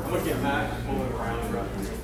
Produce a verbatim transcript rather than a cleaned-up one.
I'm gonna get Matt to pull it around.